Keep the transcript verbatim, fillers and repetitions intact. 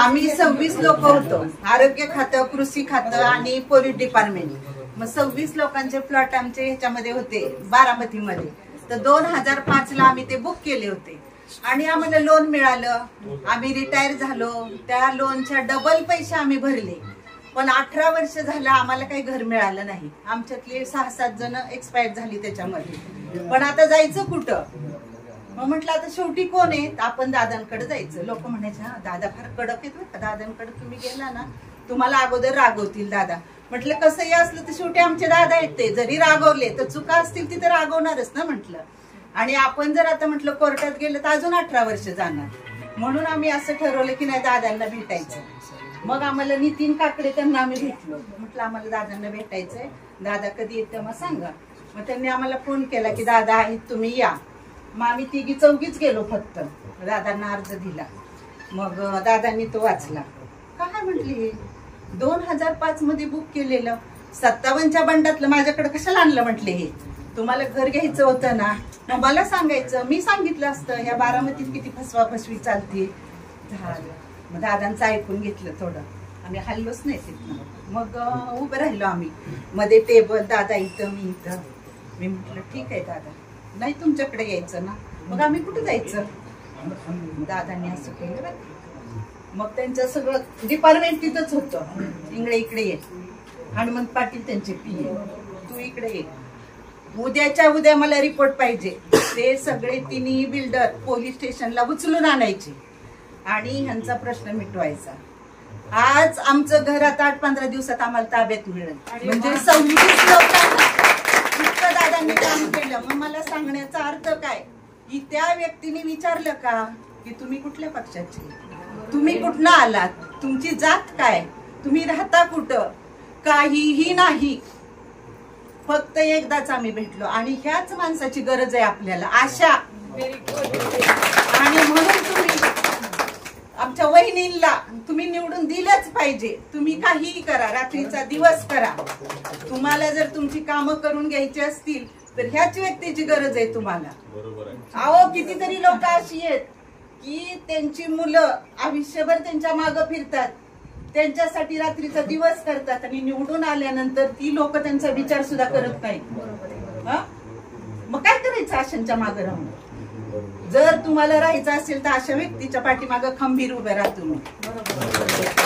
आम्ही सव्वीस लोक होतो, आरोग्य खातं, कृषी खातं आणि पोलीस डिपार्टमेंट। मग सव्वीस लोकांचे प्लॉट आमचे ह्याच्यामध्ये होते बारामतीमध्ये। तर दोन हजार पाच ला आम्ही ते बुक केले होते आणि आम्हाला लोन मिळालं। आम्ही रिटायर झालो, त्या लोनच्या डबल पैसे आम्ही भरले, पण अठरा वर्ष झालं आम्हाला काही घर मिळालं नाही। आमच्यातले सहा सात जण एक्सपायर झाली त्याच्यामध्ये। पण आता जायचं कुठं? मग म्हटलं आता शेवटी कोण आहे, आपण दादांकडे जायचं। लोक म्हणायचे हा दादा फार कडक आहेत बरं का, दादांकडे तुम्ही गेला ना तुम्हाला अगोदर रागवतील दादा। म्हटलं कसंही असलं तर शेवटी आमचे दादा आहेत, ते जरी रागवले तर चुका असतील तिथे रागवणारच ना म्हटलं। आणि आपण जर आता म्हटलं कोर्टात गेलं तर अजून अठरा वर्ष जाणार। म्हणून आम्ही असं ठरवलं की नाही दादांना भेटायचं। मग आम्हाला नितीन काकडे त्यांना आम्ही भेटलो, म्हटलं आम्हाला दादांना भेटायचंय, दादा कधी येत तेव्हा सांगा। मग त्यांनी आम्हाला फोन केला की दादा आहेत तुम्ही या। मग आम्ही तिघी चौघीच गेलो, फक्त दादांना अर्ज दिला। मग दादांनी तो वाचला। काय म्हटली दोन हजार पाच मध्ये बुक केलेलं सत्तावन्नच्या बंडातलं माझ्याकडे कशाला आणलं म्हटले, हे तुम्हाला घर घ्यायचं होतं ना मग मला सांगायचं, मी सांगितलं असतं। ह्या बारामतीत किती फसवा फसवी चालते। झालं मग दादांचं ऐकून घेतलं थोडं, आम्ही हल्लोच नाही तिथनं। मग उभं राहिलो आम्ही, मध्ये टेबल, दादा इथं मी इथं। मी म्हटलं ठीक आहे दादा, नाही तुमच्याकडे यायचं ना, मग आम्ही कुठे जायचं? दादांनी असं केलं। मग त्यांचं सगळं डिपार्टमेंट तिथंच होतं, इंगळे इकडे ये, हनुमंत पाटील त्यांचे पी ए, तू इकडे ये, उद्याच्या उद्या मला रिपोर्ट पाहिजे। ते सगळे तिन्ही बिल्डर पोलीस स्टेशनला उचलून आणायचे आणि ह्यांचा प्रश्न मिटवायचा। आज आमचं घर आता आठ पंधरा दिवसात आम्हाला ताब्यात मिळेल, म्हणजे सव्वीस लोकांना इतकं दादांनी काम केलं। मग मला सांगण्याचा अर्थ काय की त्या व्यक्तीने विचारलं का की तुम्ही कुठल्या पक्षाचे, तुम्ही कुठनं आलात, तुमची जात काय, तुम्ही राहता कुठं, काहीही नाही। फक्त एकदाच आम्ही भेटलो आणि ह्याच माणसाची गरज आहे आपल्याला, आशा। आणि म्हणून तुम्ही आमच्या वहिनींना तुम्ही निवडून दिलंच पाहिजे। तुम्ही काहीही करा, रात्रीचा दिवस करा, तुम्हाला जर तुमची कामं करून घ्यायची असतील तर ह्याच व्यक्तीची गरज आहे तुम्हाला। अहो कितीतरी लोक अशी आहेत की त्यांची मुलं आयुष्यभर त्यांच्या मागं फिरतात, त्यांच्यासाठी रात्रीचा दिवस करतात आणि निवडून आल्यानंतर ती लोक त्यांचा विचार सुद्धा करत नाही। मग काय करायचं अशांच्या मागे राहून? जर तुम्हाला राहायचं असेल तर अशा व्यक्तीच्या पाठीमागे खंबीर उभे राहा तुम्ही।